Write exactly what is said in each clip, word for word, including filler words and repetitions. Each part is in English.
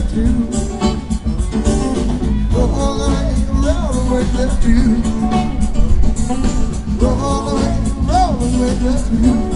left you. Roll away, roll away, left you. Roll away, roll away, left you.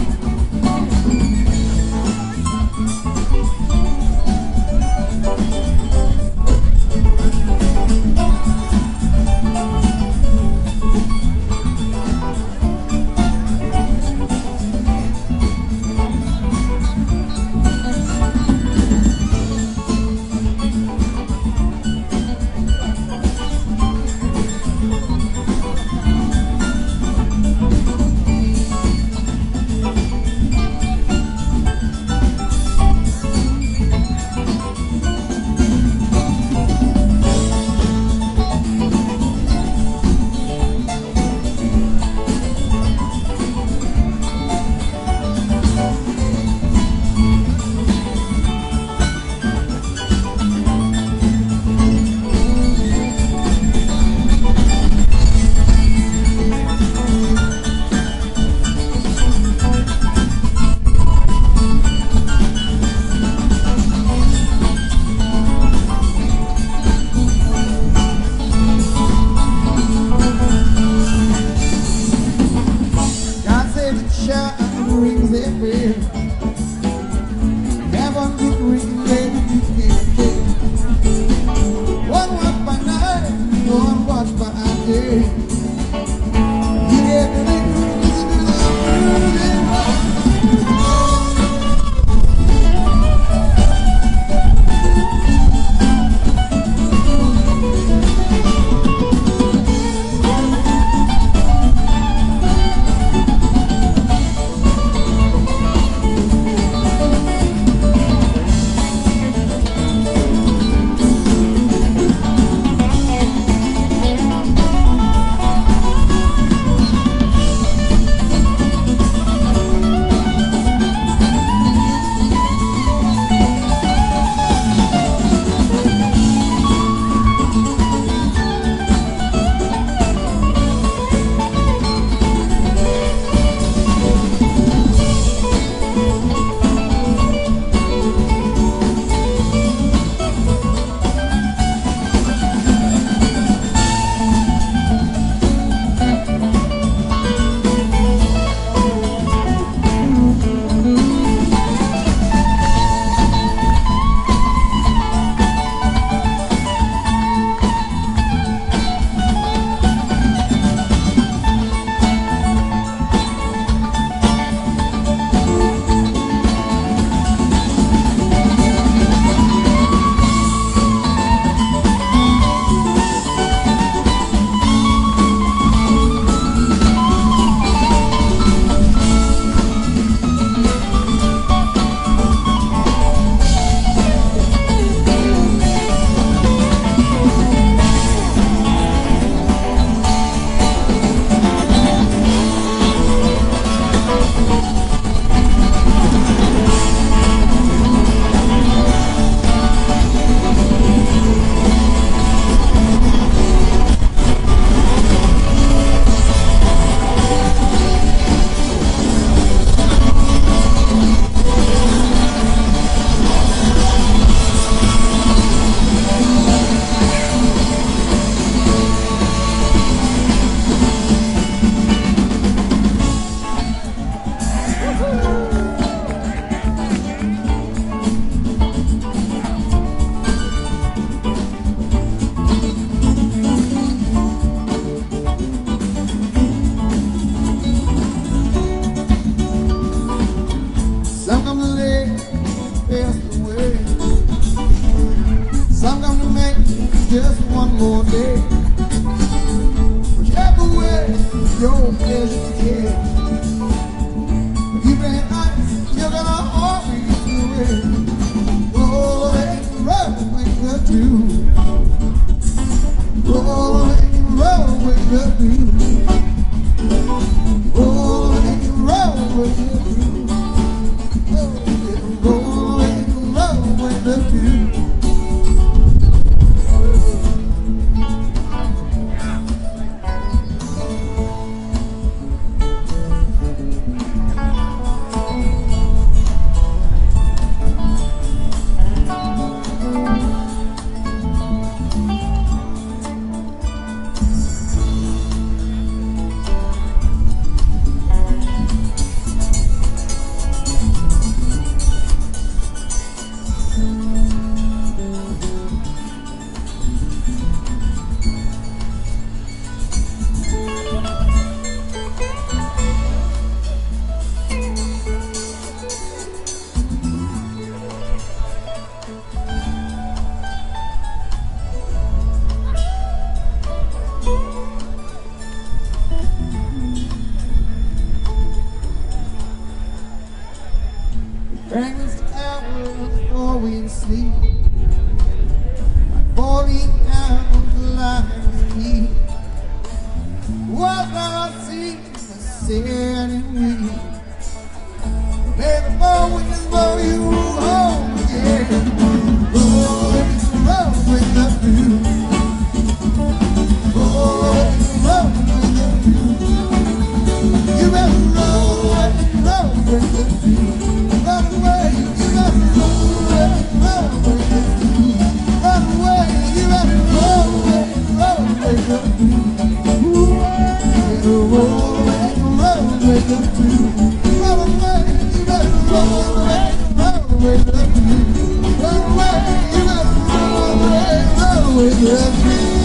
Just one more day, whichever way your pleasure is. Even nights you're gonna always do it. Roll away, roll away the dew. Roll away, roll away the dew. Roll away, roll away the dew. Roll away, roll away the dew. hours before we sleep. Forty hours like me. What our seas are setting we. Baby, boy, we just blow you home again. Roll, roll with the view. Roll, roll with the view. You better roll, roll with the view. Run away, you better roll, roll with the view. Run away, you better roll, roll with the view. Roll, roll with the view. Run away, you better roll, roll with the view. Run away, you better roll, roll with the view.